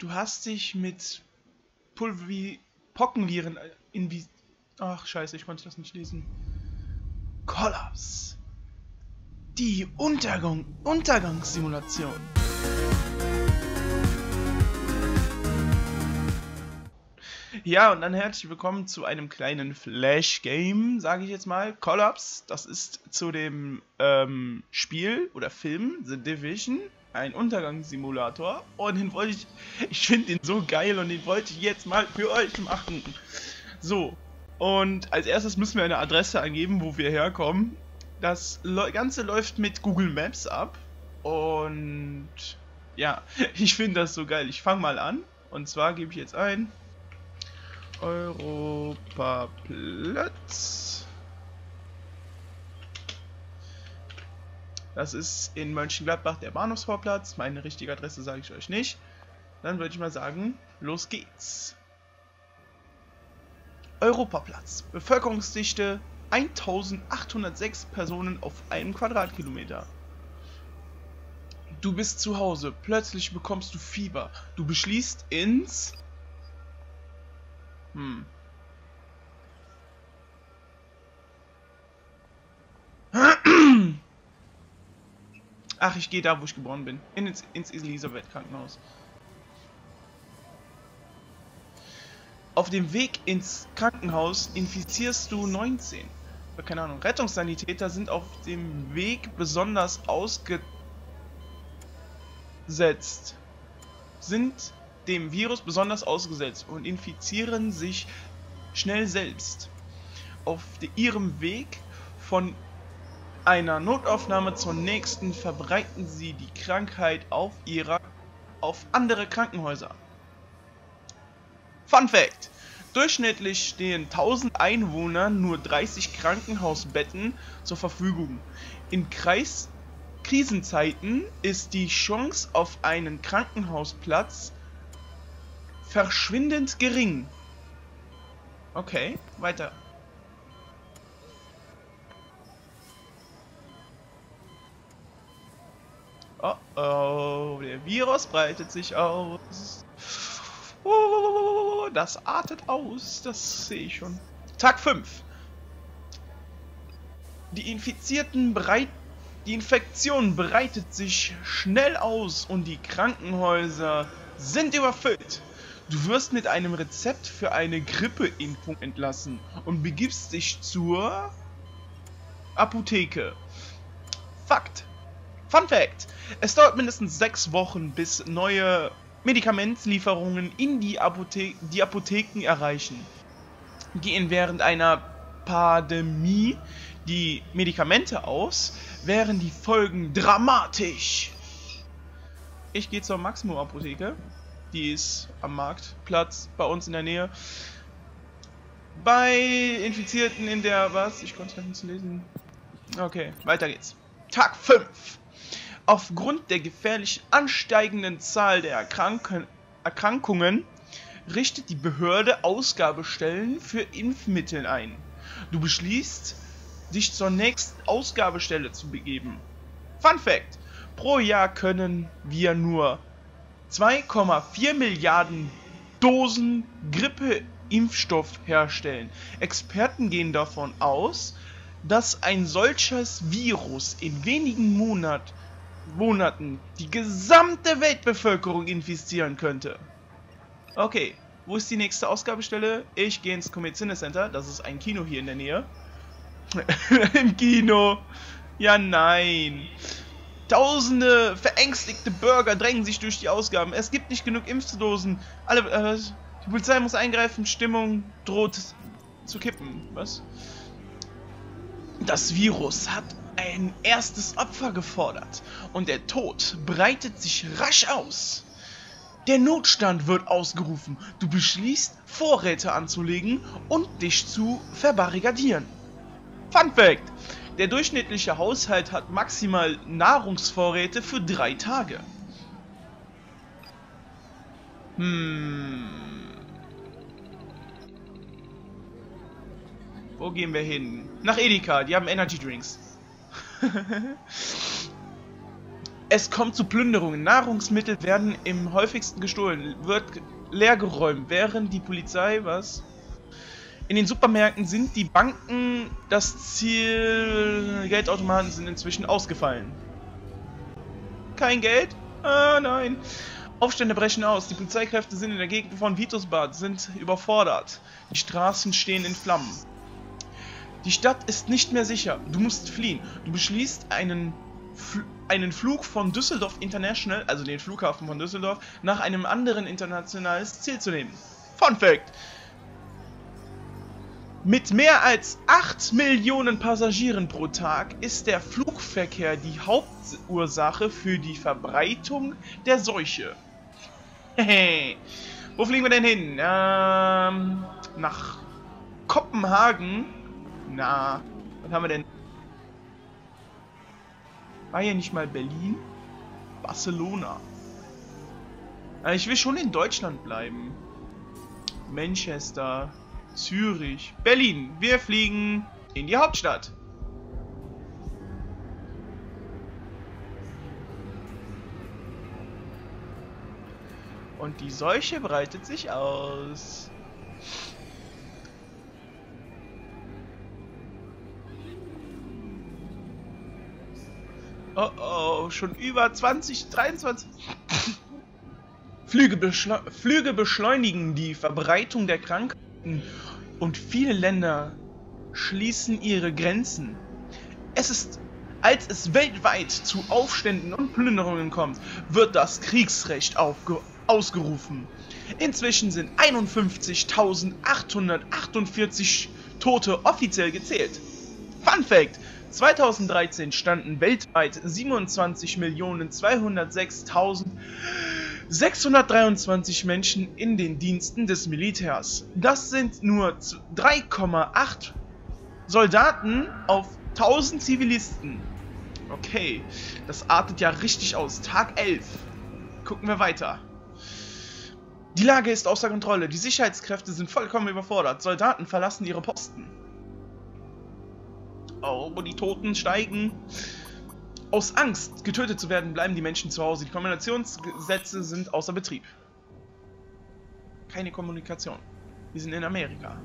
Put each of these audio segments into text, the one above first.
Du hast dich mit Pockenviren Ach, scheiße, ich konnte das nicht lesen. Kollaps. Die Untergangssimulation. Ja, und dann herzlich willkommen zu einem kleinen Flash-Game, sage ich jetzt mal. Kollaps, das ist zu dem Spiel oder Film The Division, ein Untergangssimulator. Und den wollte ich finde den so geil und den wollte ich jetzt mal für euch machen. So, und als erstes müssen wir eine Adresse angeben, wo wir herkommen. Das Ganze läuft mit Google Maps ab. Und ja, ich finde das so geil. Ich fange mal an. Und zwar gebe ich jetzt ein Europaplatz. Das ist in Mönchengladbach der Bahnhofsvorplatz. Meine richtige Adresse sage ich euch nicht. Dann würde ich mal sagen, los geht's. Europaplatz. Bevölkerungsdichte 1806 Personen auf einem Quadratkilometer. Du bist zu Hause. Plötzlich bekommst du Fieber. Du beschließt ins... Ach, ich gehe da, wo ich geboren bin. Ins Elisabeth-Krankenhaus. Auf dem Weg ins Krankenhaus infizierst du 19. Keine Ahnung. Rettungssanitäter sind auf dem Weg besonders ausgesetzt. Sind dem Virus besonders ausgesetzt und infizieren sich schnell selbst. Auf ihrem Weg von einer Notaufnahme zur nächsten verbreiten sie die Krankheit auf andere Krankenhäuser. Fun Fact: Durchschnittlich stehen 1000 Einwohnern nur 30 Krankenhausbetten zur Verfügung. In Krisenzeiten ist die Chance auf einen Krankenhausplatz verschwindend gering. Okay, weiter. Oh oh, der Virus breitet sich aus. Oh, das artet aus, das sehe ich schon. Tag 5. Die Infektion breitet sich schnell aus und die Krankenhäuser sind überfüllt. Du wirst mit einem Rezept für eine Grippeimpfung entlassen und begibst dich zur Apotheke. Fun Fact: Es dauert mindestens 6 Wochen, bis neue Medikamentlieferungen in die Apotheken erreichen. Gehen während einer Pandemie die Medikamente aus, wären die Folgen dramatisch. Ich gehe zur Maximo Apotheke. Die ist am Marktplatz bei uns in der Nähe. Bei Infizierten in der... Was? Ich konnte das nicht lesen. Okay, weiter geht's. Tag 5. Aufgrund der gefährlich ansteigenden Zahl der Erkrankungen richtet die Behörde Ausgabestellen für Impfmittel ein. Du beschließt, dich zur nächsten Ausgabestelle zu begeben. Fun Fact: Pro Jahr können wir nur 2,4 Milliarden Dosen Grippeimpfstoff herstellen. Experten gehen davon aus, dass ein solches Virus in wenigen Monaten die gesamte Weltbevölkerung infizieren könnte. Okay, wo ist die nächste Ausgabestelle? Ich gehe ins Comedy Center, das ist ein Kino hier in der Nähe. Im Kino? Ja, nein. Tausende verängstigte Bürger drängen sich durch die Ausgaben. Es gibt nicht genug Impfdosen. Die Polizei muss eingreifen. Stimmung droht zu kippen. Was? Das Virus hat ein erstes Opfer gefordert und der Tod breitet sich rasch aus. Der Notstand wird ausgerufen. Du beschließt, Vorräte anzulegen und dich zu verbarrikadieren. Fun Fact: Der durchschnittliche Haushalt hat maximal Nahrungsvorräte für 3 Tage. Wo gehen wir hin? Nach Edeka, die haben Energy Drinks. Es kommt zu Plünderungen. Nahrungsmittel werden im häufigsten gestohlen, wird leergeräumt, während die Polizei, was? In den Supermärkten sind die Banken das Ziel. Geldautomaten sind inzwischen ausgefallen. Kein Geld? Ah, nein. Aufstände brechen aus. Die Polizeikräfte sind in der Gegend von Vitusbad, sind überfordert. Die Straßen stehen in Flammen. Die Stadt ist nicht mehr sicher. Du musst fliehen. Du beschließt einen Flug von Düsseldorf International, also den Flughafen von Düsseldorf, nach einem anderen internationales Ziel zu nehmen. Fun Fact! Mit mehr als 8 Millionen Passagieren pro Tag ist der Flugverkehr die Hauptursache für die Verbreitung der Seuche. Hehe. Wo fliegen wir denn hin? Nach Kopenhagen? Na, was haben wir denn? War hier nicht mal Berlin? Barcelona. Aber ich will schon in Deutschland bleiben. Manchester, Zürich, Berlin. Wir fliegen in die Hauptstadt. Und die Seuche breitet sich aus. Oh oh, schon über 23. Flüge beschleunigen die Verbreitung der Krankheiten und viele Länder schließen ihre Grenzen. Als es weltweit zu Aufständen und Plünderungen kommt, wird das Kriegsrecht ausgerufen. Inzwischen sind 51.848 Tote offiziell gezählt. Fun Fact! 2013 standen weltweit 27.206.623 Menschen in den Diensten des Militärs. Das sind nur 3,8 Soldaten auf 1000 Zivilisten. Okay, das artet ja richtig aus. Tag 11. Gucken wir weiter. Die Lage ist außer Kontrolle. Die Sicherheitskräfte sind vollkommen überfordert. Soldaten verlassen ihre Posten. Oh, die Toten steigen. Aus Angst, getötet zu werden, bleiben die Menschen zu Hause. Die Kommunikationsgesetze sind außer Betrieb. Keine Kommunikation. Wir sind in Amerika.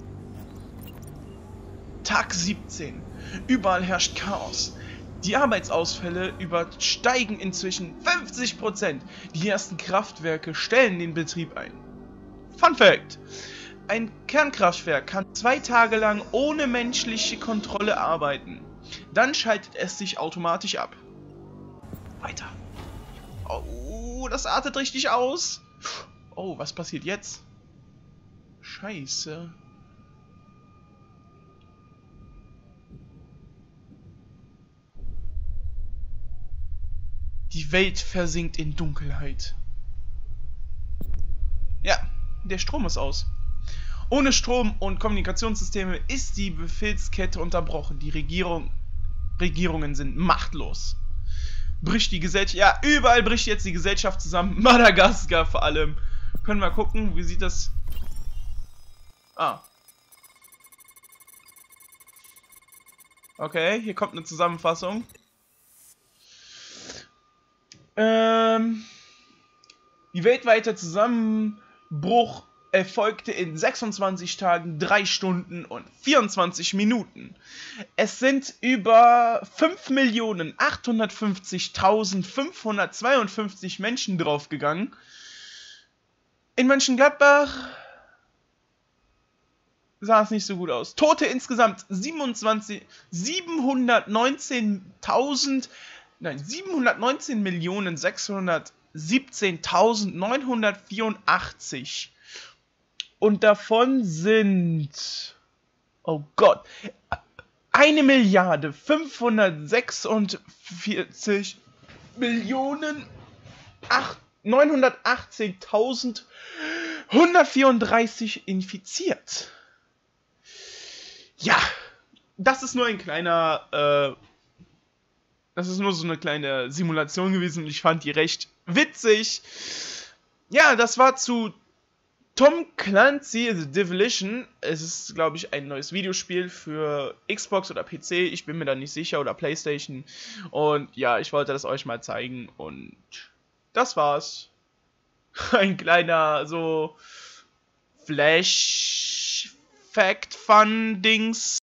Tag 17. Überall herrscht Chaos. Die Arbeitsausfälle übersteigen inzwischen 50%. Die ersten Kraftwerke stellen den Betrieb ein. Fun Fact! Ein Kernkraftwerk kann 2 Tage lang ohne menschliche Kontrolle arbeiten. Dann schaltet es sich automatisch ab. Weiter. Oh, das artet richtig aus. Oh, was passiert jetzt? Scheiße. Die Welt versinkt in Dunkelheit. Ja, der Strom ist aus. Ohne Strom und Kommunikationssysteme ist die Befehlskette unterbrochen. Die Regierungen sind machtlos. Bricht die Gesellschaft... Ja, überall bricht jetzt die Gesellschaft zusammen. Madagaskar vor allem. Können wir gucken, wie sieht das... Ah. Okay, hier kommt eine Zusammenfassung. Die weltweite Zusammenbruch erfolgte in 26 Tagen, 3 Stunden und 24 Minuten. Es sind über 5.850.552 Menschen draufgegangen. In Mönchengladbach sah es nicht so gut aus. Tote insgesamt 719.617.984. Und davon sind, oh Gott, 1.546.918.134 infiziert. Ja, das ist nur ein kleiner, das ist nur so eine kleine Simulation gewesen und ich fand die recht witzig. Ja, das war zu Tom Clancy The Division, es ist, glaube ich, ein neues Videospiel für Xbox oder PC, ich bin mir da nicht sicher, oder Playstation. Und ja, ich wollte das euch mal zeigen und das war's. Ein kleiner, so, Flash-Fact-Fun-Dings.